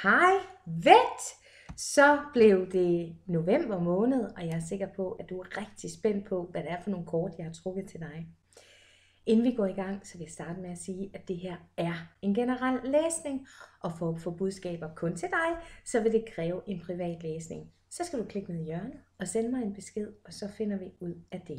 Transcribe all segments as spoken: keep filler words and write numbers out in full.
Hej vet! Så blev det november måned, og jeg er sikker på, at du er rigtig spændt på, hvad det er for nogle kort, jeg har trukket til dig. Inden vi går i gang, så vil jeg starte med at sige, at det her er en generel læsning, og for at få budskaber kun til dig, så vil det kræve en privat læsning. Så skal du klikke ned i hjørnet og sende mig en besked, og så finder vi ud af det.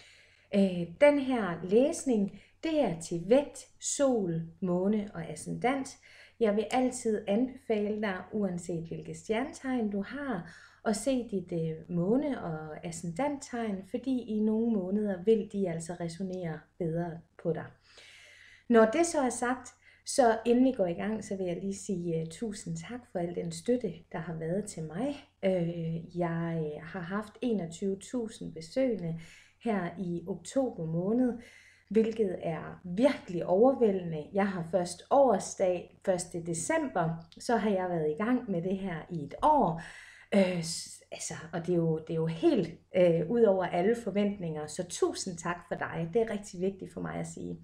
Øh, den her læsning, det er til vægt, sol, måne og ascendant. Jeg vil altid anbefale dig, uanset hvilket stjernetegn du har, at se dit øh, måne- og ascendanttegn, fordi i nogle måneder vil de altså resonere bedre på dig. Når det så er sagt, så inden vi går i gang, så vil jeg lige sige uh, tusind tak for al den støtte, der har været til mig. Uh, jeg har haft enogtyve tusind besøgende her i oktober måned, hvilket er virkelig overvældende. Jeg har først årsdag første december, så har jeg været i gang med det her i et år. Øh, altså, og det er jo, det er jo helt øh, ud over alle forventninger, så tusind tak for dig. Det er rigtig vigtigt for mig at sige.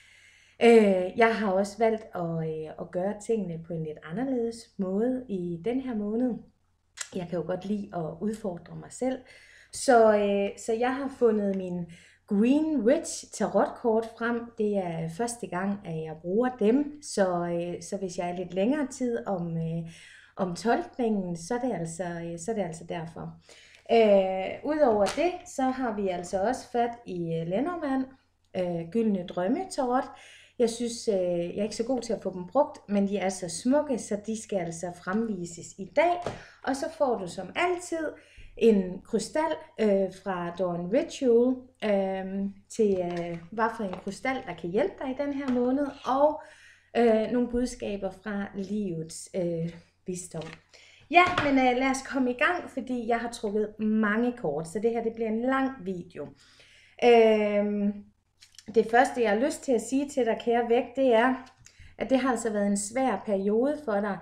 Øh, jeg har også valgt at, øh, at gøre tingene på en lidt anderledes måde i den her måned. Jeg kan jo godt lide at udfordre mig selv. Så, øh, så jeg har fundet min Greenwich tarotkort frem. Det er første gang, at jeg bruger dem, så, øh, så hvis jeg er lidt længere tid om, øh, om tolkningen, så er det altså, øh, så er det altså derfor. Øh, Udover det, så har vi altså også fat i øh, Lenormand, øh, Gyldne Drømme tarot. Jeg synes, øh, jeg er ikke så god til at få dem brugt, men de er så smukke, så de skal altså fremvises i dag. Og så får du som altid en krystal øh, fra Dawn Ritual øh, til øh, hvad for en krystal, der kan hjælpe dig i den her måned, og øh, nogle budskaber fra livets øh, visdom. Ja, men øh, lad os komme i gang, fordi jeg har trukket mange kort, så det her det bliver en lang video. Øh, det første, jeg har lyst til at sige til dig, kære vægt, det er, at det har altså været en svær periode for dig.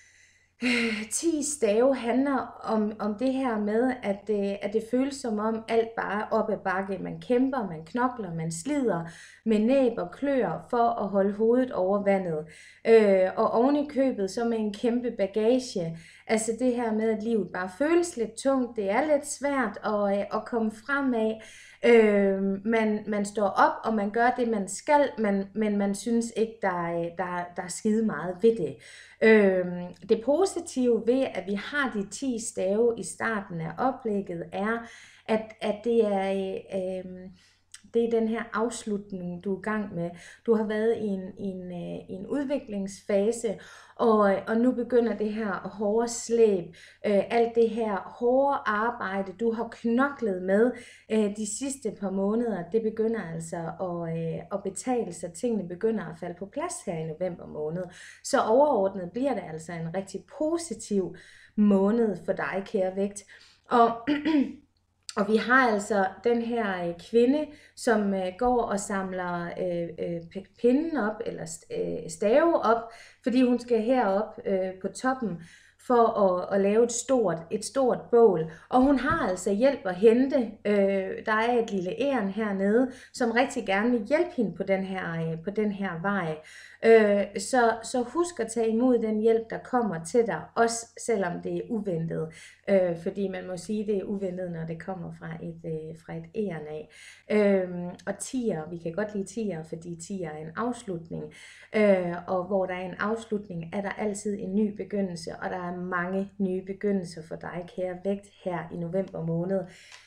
ti stave handler om, om det her med, at, øh, at det føles som om alt bare op ad bakke. Man kæmper, man knokler, man slider med næb og klør for at holde hovedet over vandet. Øh, og oven i købet så med en kæmpe bagage. Altså det her med, at livet bare føles lidt tungt. Det er lidt svært at, øh, at komme fremad. Øh, man, man står op, og man gør det, man skal, men, men man synes ikke, der, der, der er skide meget ved det. Øh, det positive ved, at vi har de ti stave i starten af oplægget, er, at, at det er... Øh, Det er den her afslutning, du er i gang med. Du har været i en, i en, i en udviklingsfase, og, og nu begynder det her hårde slæb, øh, alt det her hårde arbejde, du har knoklet med øh, de sidste par måneder, det begynder altså at, øh, at betale sig. Tingene begynder at falde på plads her i november måned. Så overordnet bliver det altså en rigtig positiv måned for dig, kære vægt. Og... Og vi har altså den her øh, kvinde, som øh, går og samler øh, øh, pinden op, eller øh, stave op, fordi hun skal herop øh, på toppen for at, at lave et stort, et stort bål. Og hun har altså hjælp at hente. Øh, der er et lille æren hernede, som rigtig gerne vil hjælpe hende på den her, øh, på den her vej. Øh, så, så husk at tage imod den hjælp, der kommer til dig, også selvom det er uventet. Øh, fordi man må sige, det er uventet, når det kommer fra et, øh, fra et æren af. Øh, og tier, vi kan godt lide tier, fordi tier er en afslutning. Øh, og hvor der er en afslutning, er der altid en ny begyndelse, og der er mange nye begyndelser for dig, kære vægt, her i november måned.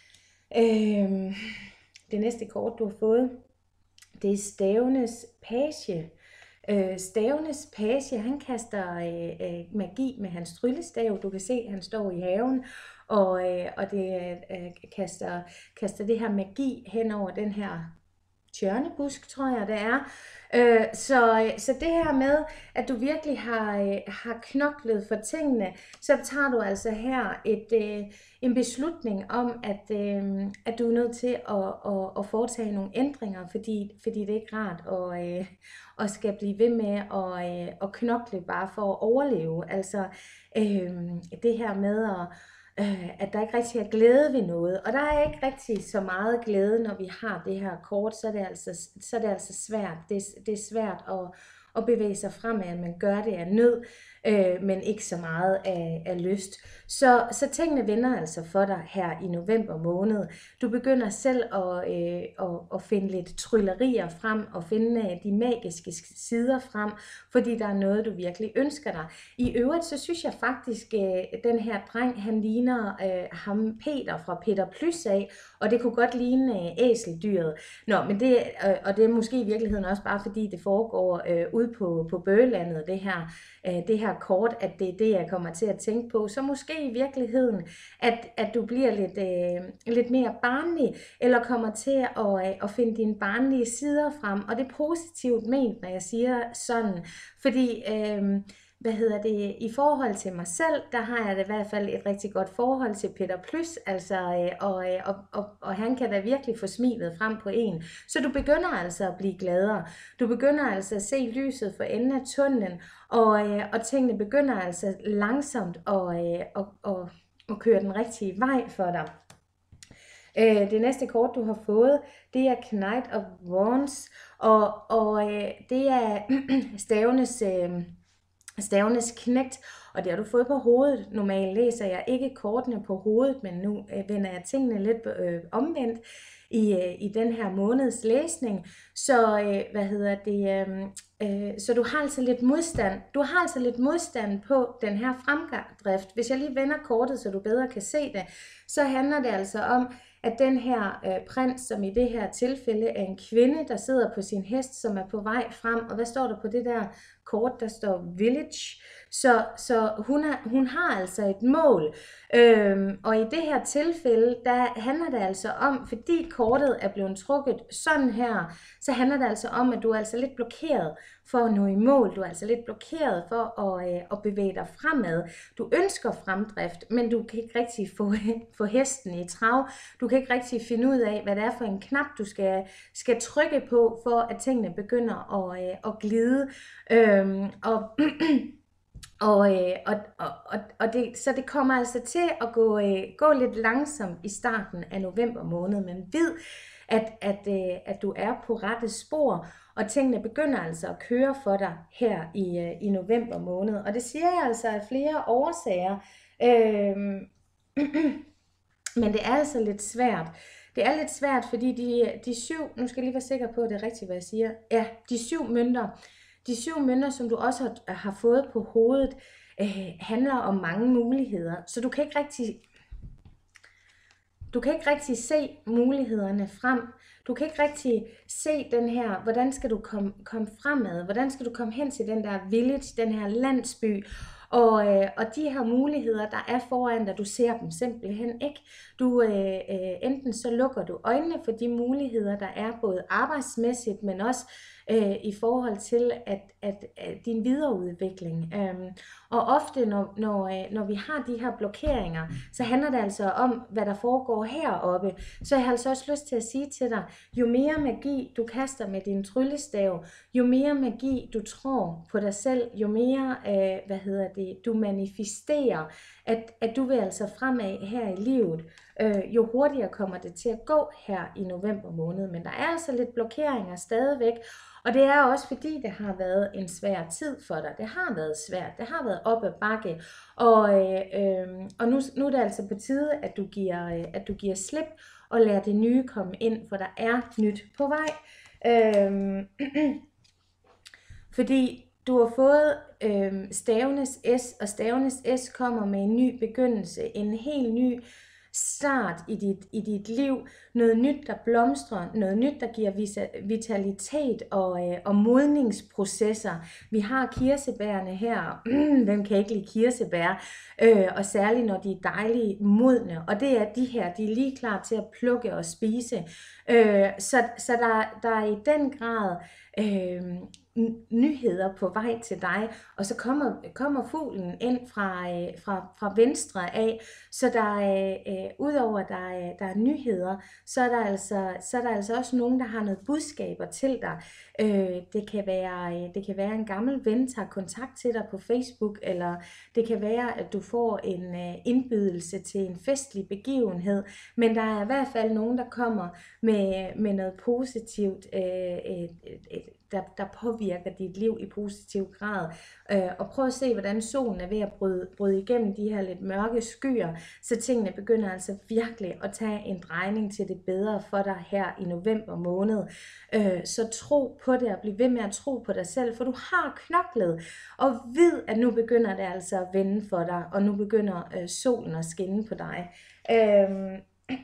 Øh, det næste kort, du har fået, det er Stavenes Page. Øh, Stavenes Page, han kaster øh, øh, magi med hans tryllestav. Du kan se, at han står i haven, og, øh, og det øh, kaster, kaster det her magi hen over den her tjørnebusk, tror jeg det er. Øh, så, så det her med, at du virkelig har, øh, har knoklet for tingene, så tager du altså her et, øh, en beslutning om, at, øh, at du er nødt til at, at, at foretage nogle ændringer, fordi, fordi det er ikke rart at, øh, at skal blive ved med at, øh, at knokle bare for at overleve. Altså øh, det her med at øh, at der ikke rigtig er glæde ved noget. Og der er ikke rigtig så meget glæde, når vi har det her kort, så er det altså, så er det altså svært. Det, det er svært at, at bevæge sig fremad, at man gør det af nød. øh, men ikke så meget af, af lyst. Så, så tingene vender altså for dig her i november måned. Du begynder selv at, øh, at, at finde lidt tryllerier frem, og finde øh, de magiske sider frem, fordi der er noget, du virkelig ønsker dig. I øvrigt, så synes jeg faktisk, øh, den her dreng, han ligner øh, ham Peter fra Peter Plys af, og det kunne godt ligne øh, æseldyret. Nå, men det, øh, og det er måske i virkeligheden også bare fordi, det foregår øh, ude på, på Bøgelandet, det her, øh, det her kort, at det er det, jeg kommer til at tænke på. Så måske i virkeligheden, at, at du bliver lidt, øh, lidt mere barnlig, eller kommer til at, øh, at finde dine barnlige sider frem, og det er positivt ment, når jeg siger sådan, fordi øh, hvad hedder det, i forhold til mig selv, der har jeg da i hvert fald et rigtig godt forhold til Peter Plys, altså, øh, og, øh, og, og, og han kan da virkelig få smilet frem på en. Så du begynder altså at blive gladere. Du begynder altså at se lyset for enden af tunnelen, og, øh, og tingene begynder altså langsomt at, øh, at, at, at køre den rigtige vej for dig. Øh, det næste kort, du har fået, det er Knight of Wands, og, og øh, det er stavenes... Øh, Stavenes knægt, og det har du fået på hovedet. Normalt læser jeg ikke kortene på hovedet, men nu øh, vender jeg tingene lidt øh, omvendt i, øh, i den her måneds læsning. Så øh, hvad hedder det? Øh, øh, så du har altså lidt modstand. Du har altså lidt modstand på den her fremdrift. Hvis jeg lige vender kortet, så du bedre kan se det, så handler det altså om, at den her øh, prins, som i det her tilfælde er en kvinde, der sidder på sin hest, som er på vej frem. Og hvad står der på det der kort? Der står village. Så, så hun, er, hun har altså et mål. Øhm, og i det her tilfælde, der handler det altså om, fordi kortet er blevet trukket sådan her, så handler det altså om, at du er altså lidt blokeret for at nå i mål. Du er altså lidt blokeret for at, øh, at bevæge dig fremad. Du ønsker fremdrift, men du kan ikke rigtig få, få hesten i trav. Du kan ikke rigtig finde ud af, hvad det er for en knap, du skal, skal trykke på, for at tingene begynder at, øh, at glide. Øhm, og... Og, øh, og, og, og det, så det kommer altså til at gå, øh, gå lidt langsomt i starten af november måned, men vid, at, at, øh, at du er på rette spor, og tingene begynder altså at køre for dig her i, øh, i november måned. Og det siger jeg altså af flere årsager, øh, men det er altså lidt svært. Det er lidt svært, fordi de, de syv, nu skal jeg lige være sikker på, at det er rigtigt, hvad jeg siger, ja, de syv mønter, De syv mønter, som du også har, har fået på hovedet, øh, handler om mange muligheder. Så du kan ikke rigtig, du kan ikke rigtig se mulighederne frem. Du kan ikke rigtig se den her, hvordan skal du komme, komme fremad? Hvordan skal du komme hen til den der village, den her landsby? Og, øh, og de her muligheder, der er foran dig, du ser dem simpelthen ikke. Du, øh, øh, enten så lukker du øjnene for de muligheder, der er både arbejdsmæssigt, men også øh, i forhold til at, at, at din videreudvikling. Øhm, og ofte, når, når, øh, når vi har de her blokeringer, så handler det altså om, hvad der foregår heroppe. Så jeg har altså også lyst til at sige til dig, jo mere magi du kaster med din tryllestav, jo mere magi du tror på dig selv, jo mere, øh, hvad hedder det, du manifesterer, at, at du vil altså fremad her i livet, øh, jo hurtigere kommer det til at gå her i november måned. Men der er altså lidt blokeringer stadigvæk, og det er også fordi, det har været en svær tid for dig. Det har været svært, det har været op ad bakke, og, øh, øh, og nu, nu er det altså på tide, at du giver, øh, at du giver slip og lader det nye komme ind, for der er nyt på vej. Øh, fordi du har fået øh, stavenes S, og stavenes S kommer med en ny begyndelse, en helt ny start i dit, i dit liv, noget nyt, der blomstrer, noget nyt, der giver vitalitet og, øh, og modningsprocesser. Vi har kirsebærne her, hvem kan ikke lide kirsebær, øh, og særligt når de er dejlige modne, og det er de her, de er lige klar til at plukke og spise. Øh, så så der, der er i den grad øh, nyheder på vej til dig, og så kommer, kommer fuglen ind fra, øh, fra, fra venstre af, så der er, øh, udover der er, der er nyheder, så er der, altså, så er der altså også nogen, der har noget budskaber til dig. Øh, det, kan være, øh, det kan være en gammel ven tager kontakt til dig på Facebook, eller det kan være, at du får en øh, indbydelse til en festlig begivenhed, men der er i hvert fald nogen, der kommer med, med noget positivt, øh, et, et, et der, der påvirker dit liv i positiv grad. Øh, og prøv at se, hvordan solen er ved at bryde, bryde igennem de her lidt mørke skyer, så tingene begynder altså virkelig at tage en drejning til det bedre for dig her i november måned. Øh, så tro på det, og bliv ved med at tro på dig selv, for du har knoklet, og vid, at nu begynder det altså at vende for dig, og nu begynder øh, solen at skinne på dig. Øh,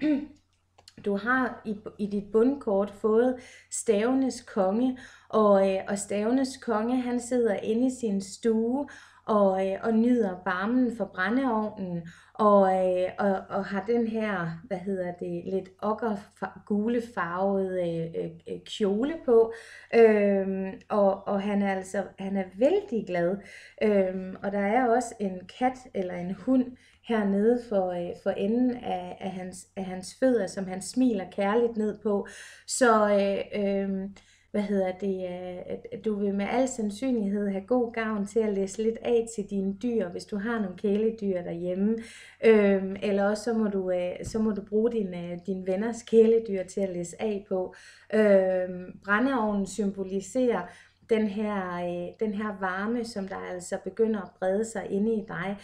Du har i, i dit bundkort fået stavenes konge, og, øh, og stavenes konge, han sidder inde i sin stue og, øh, og nyder varmen fra brændeovnen, og, øh, og, og har den her, hvad hedder det, lidt okkergule farvede øh, øh, kjole på, øhm, og, og han er altså, han er vældig glad, øhm, og der er også en kat eller en hund hernede for, øh, for enden af, af, hans, af hans fødder, som han smiler kærligt ned på. Så øh, øh, hvad hedder det, øh, du vil med al sandsynlighed have god gavn til at læse lidt af til dine dyr, hvis du har nogle kæledyr derhjemme. Øh, eller også så må du, øh, så må du bruge dine, dine venners kæledyr til at læse af på. Øh, brændeovnen symboliserer den her, øh, den her varme, som der altså begynder at brede sig inde i dig.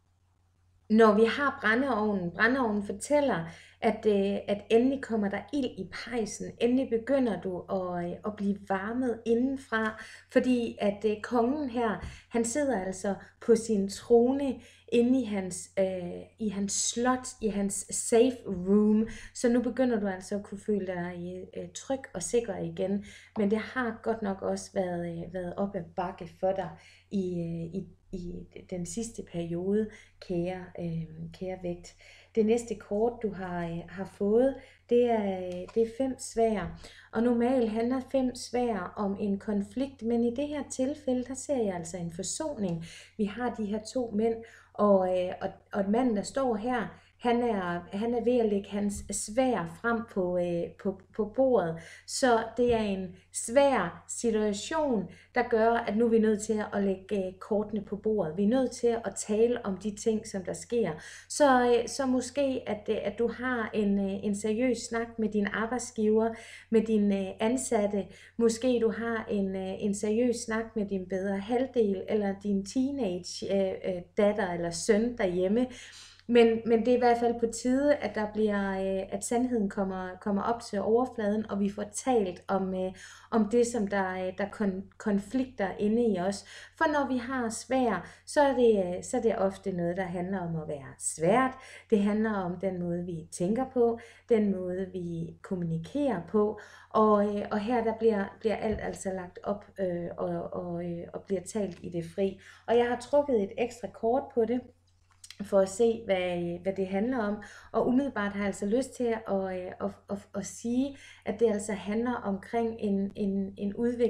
Når vi har brændeovnen, brændeovnen fortæller, at, øh, at endelig kommer der ild i pejsen, endelig begynder du at, øh, at blive varmet indenfra, fordi at øh, kongen her, han sidder altså på sin trone inde i hans, øh, i hans slot, i hans safe room, så nu begynder du altså at kunne føle dig øh, tryg og sikker igen, men det har godt nok også været, øh, været op ad bakke for dig i, øh, i i den sidste periode, kære, øh, kære vægt. Det næste kort, du har, øh, har fået, det er, det er fem sværd. Og normalt handler fem sværd om en konflikt, men i det her tilfælde, der ser jeg altså en forsoning. Vi har de her to mænd, og, øh, og, og manden, der står her, Han er, han er ved at lægge hans sværd frem på, øh, på, på bordet. Så det er en svær situation, der gør, at nu er vi nødt til at lægge øh, kortene på bordet. Vi er nødt til at tale om de ting, som der sker. Så, øh, så måske, at, øh, at du har en, øh, en seriøs snak med din arbejdsgiver, med din øh, ansatte. Måske du har en, øh, en seriøs snak med din bedre halvdel, eller din teenage øh, øh, datter eller søn derhjemme. Men, men det er i hvert fald på tide, at der bliver, øh, at sandheden kommer, kommer op til overfladen, og vi får talt om, øh, om det, som der, der kon, konflikter inde i os. For når vi har svær, så er, det, så er det ofte noget, der handler om at være svært. Det handler om den måde, vi tænker på, den måde, vi kommunikerer på, og, øh, og her der bliver, bliver alt altså lagt op øh, og, og, øh, og bliver talt i det fri. Og jeg har trukket et ekstra kort på det, for at se, hvad, hvad det handler om. Og umiddelbart har jeg altså lyst til at, at, at, at, at sige, at det altså handler omkring en, en, en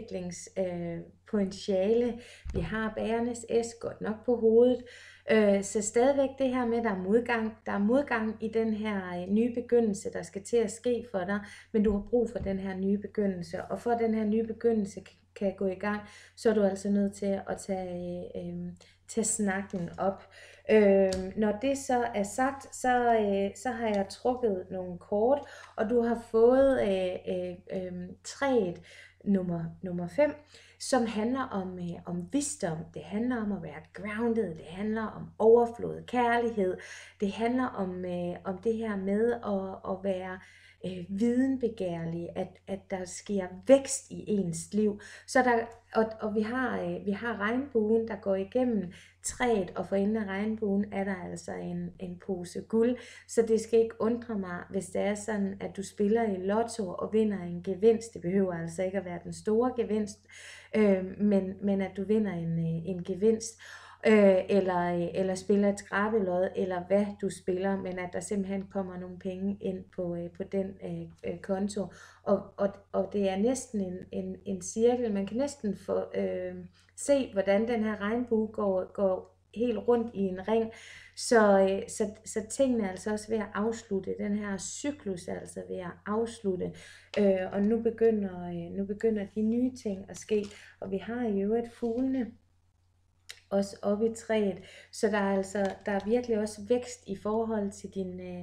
udviklingspotentiale. Øh, Vi har bærernes S godt nok på hovedet. Øh, så stadigvæk det her med, at der er modgang. Der er modgang i den her nye begyndelse, der skal til at ske for dig, men du har brug for den her nye begyndelse. Og for at den her nye begyndelse kan, kan gå i gang, så er du altså nødt til at tage, øh, tage snakken op. Øh, når det så er sagt, så, øh, så har jeg trukket nogle kort, og du har fået øh, øh, øh, træet nummer, nummer fem, som handler om, øh, om visdom. Det handler om at være grounded, det handler om overflod, kærlighed, det handler om, øh, om det her med at, at være øh, videnbegærlig, at, at der sker vækst i ens liv. Så der, og, og vi har, øh, vi har regnbuen, der går igennem træet, og for enden af regnbuen er der altså en, en pose guld. Så det skal ikke undre mig, hvis det er sådan, at du spiller i lotto og vinder en gevinst. Det behøver altså ikke at være den store gevinst, øh, men, men at du vinder en, en gevinst. Øh, eller, eller spiller et skrabelod, eller hvad du spiller, men at der simpelthen kommer nogle penge ind på, øh, på den øh, konto, og, og, og det er næsten en, en, en cirkel. Man kan næsten få øh, se, hvordan den her regnbue går, går helt rundt i en ring, så, øh, så, så tingene er altså også ved at afslutte, den her cyklus er altså ved at afslutte, øh, og nu begynder, øh, nu begynder de nye ting at ske, og vi har i øvrigt fuglene også oppe i træet, så der er altså der er virkelig også vækst i forhold til din, øh,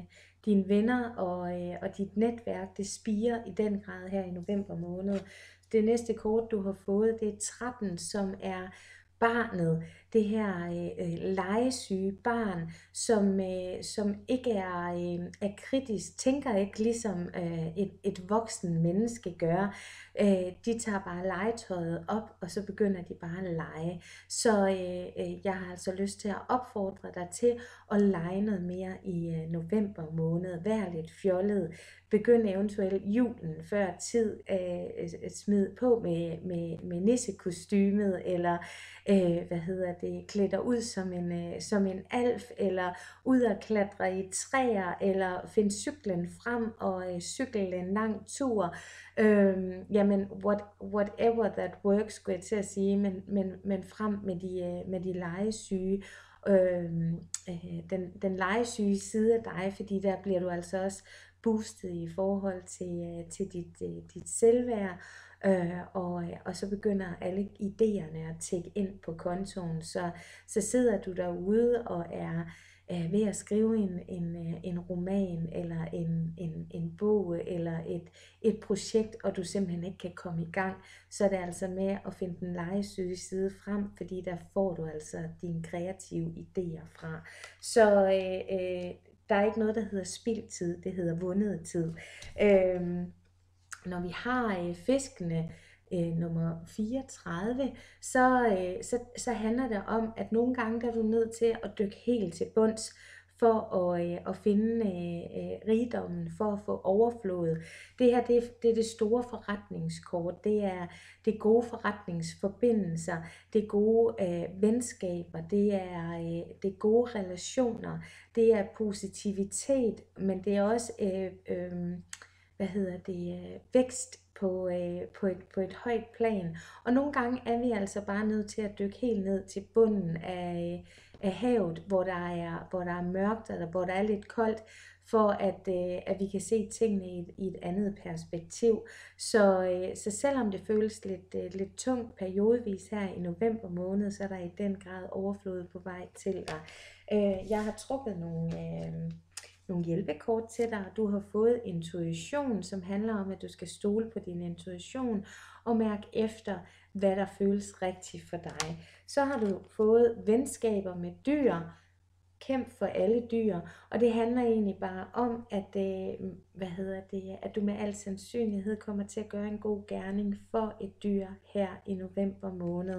dine venner og, øh, og dit netværk, det spirer i den grad her i november måned. Det næste kort, du har fået, det er tretten, som er barnet, det her øh, legesyge barn, som, øh, som ikke er, øh, er kritisk, tænker ikke ligesom øh, et, et voksen menneske gør. Øh, de tager bare legetøjet op, og så begynder de bare at lege. Så øh, øh, jeg har altså lyst til at opfordre dig til at lege noget mere i øh, november måned. Vær lidt fjollet. Begynd eventuelt julen før tid, øh, smid på med, med, med nissekostymet, eller øh, hvad hedder det, klæde dig ud som en, øh, som en alf, eller ud og klatre i træer, eller find cyklen frem og øh, cykle en lang tur. Øh, jamen, what, whatever that works, skulle jeg til at sige, men, men, men frem med de, øh, med de legesyge. Øh, øh, den, den legesyge side af dig, fordi der bliver du altså også boostet i forhold til, til dit, dit selvværd, øh, og, og så begynder alle idéerne at tække ind på kontoen, så, så sidder du derude og er øh, ved at skrive en, en, en roman, eller en, en, en bog, eller et, et projekt, og du simpelthen ikke kan komme i gang, så er det altså med at finde den legesyge side frem, fordi der får du altså dine kreative idéer fra. Så øh, øh, der er ikke noget, der hedder spildtid, det hedder vundet tid. Øhm, når vi har øh, fiskene øh, nummer fireogtredive, så, øh, så, så handler det om, at nogle gange der er du nødt til at dykke helt til bunds, for at, øh, at finde øh, øh, rigdommen, for at få overflod. Det her, det er, det er det store forretningskort, det er det gode forretningsforbindelser, det gode øh, venskaber, det er øh, det gode relationer, det er positivitet, men det er også øh, øh, hvad hedder det, øh, vækst på, øh, på, et, på et højt plan. Og nogle gange er vi altså bare nødt til at dykke helt ned til bunden af, af havet, hvor der er, hvor der er mørkt, eller hvor der er lidt koldt, for at, øh, at vi kan se tingene i et, i et andet perspektiv. Så, øh, så selvom det føles lidt, øh, lidt tungt periodevis her i november måned, så er der i den grad overflod på vej til dig. Øh, jeg har trukket nogle... Øh, nogle hjælpekort til dig. Du har fået intuition, som handler om, at du skal stole på din intuition og mærke efter, hvad der føles rigtigt for dig. Så har du fået venskaber med dyr. Kæmp for alle dyr, og det handler egentlig bare om, at, øh, hvad hedder det, at du med al sandsynlighed kommer til at gøre en god gerning for et dyr her i november måned.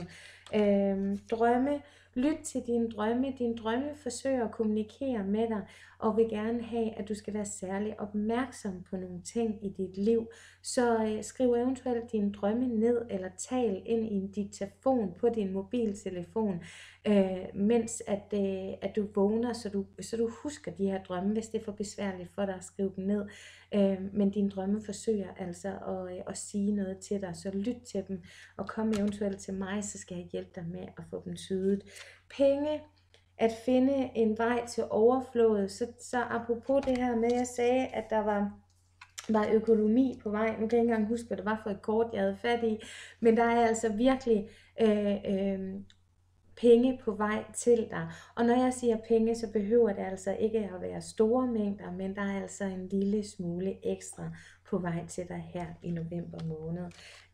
Øh, drømme, lyt til dine drømme. Dine drømme forsøger at kommunikere med dig, og vil gerne have, at du skal være særlig opmærksom på nogle ting i dit liv. Så øh, skriv eventuelt dine drømme ned, eller tal ind i en diktafon på din mobiltelefon, øh, mens at, øh, at du vågner, så du, så du husker de her drømme, hvis det er for besværligt for dig at skrive dem ned. Øh, men dine drømme forsøger altså at, øh, at sige noget til dig, så lyt til dem, og kom eventuelt til mig, så skal jeg hjælpe dig med at få dem tydet. Penge, at finde en vej til overflod. Så, så apropos det her med, at jeg sagde, at der var, var økonomi på vej. Nu kan jeg ikke engang huske, hvad det var for et kort, jeg havde fat i. Men der er altså virkelig øh, øh, penge på vej til dig. Og når jeg siger penge, så behøver det altså ikke at være store mængder, men der er altså en lille smule ekstra på vej til dig her i november måned.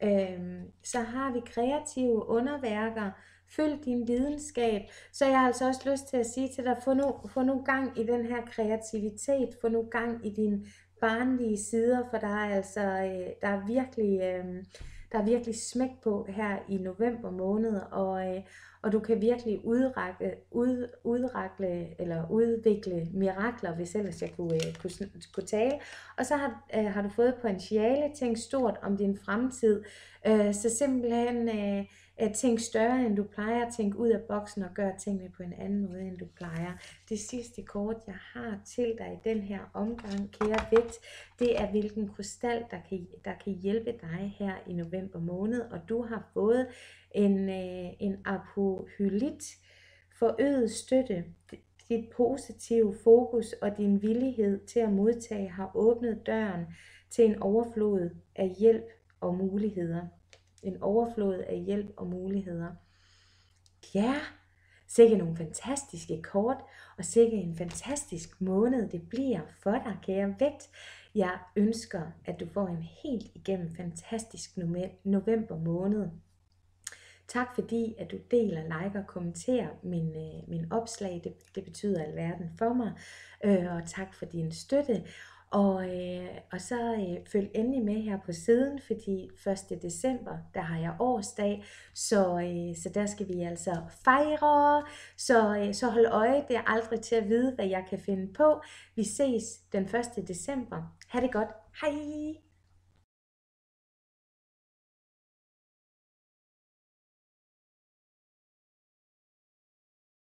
Øh, så har vi kreative underværker. Følg din lidenskab. Så jeg har altså også lyst til at sige til dig, få nu, få nu gang i den her kreativitet, få nu gang i dine barnlige sider, for der er altså der er virkelig, der er virkelig smæk på her i november måned, og, og du kan virkelig udrakle, ud, udrakle eller udvikle mirakler, hvis ellers jeg kunne, kunne, kunne tale. Og så har, har du fået potentiale, tænk stort om din fremtid, så simpelthen tænk større, end du plejer, tænk ud af boksen og gør tingene på en anden måde, end du plejer. Det sidste kort, jeg har til dig i den her omgang, kære vægt, det er, hvilken krystal, der kan, der kan hjælpe dig her i november måned. Og du har fået en, en apohylit, forøget støtte. Dit positive fokus og din villighed til at modtage har åbnet døren til en overflod af hjælp og muligheder. En overflod af hjælp og muligheder. Ja, Sikke nogle fantastiske kort, og sikke en fantastisk måned det bliver for dig, kære vægt. Jeg ønsker, at du får en helt igennem fantastisk november måned. Tak fordi, at du deler, liker og kommenterer min, øh, min opslag. Det, det betyder alverden for mig. Øh, og tak for din støtte. Og, øh, og så øh, følg endelig med her på siden, fordi første december, der har jeg årsdag, så, øh, så der skal vi altså fejre. Så, øh, så hold øje, det er aldrig til at vide, hvad jeg kan finde på. Vi ses den første december. Ha' det godt. Hej!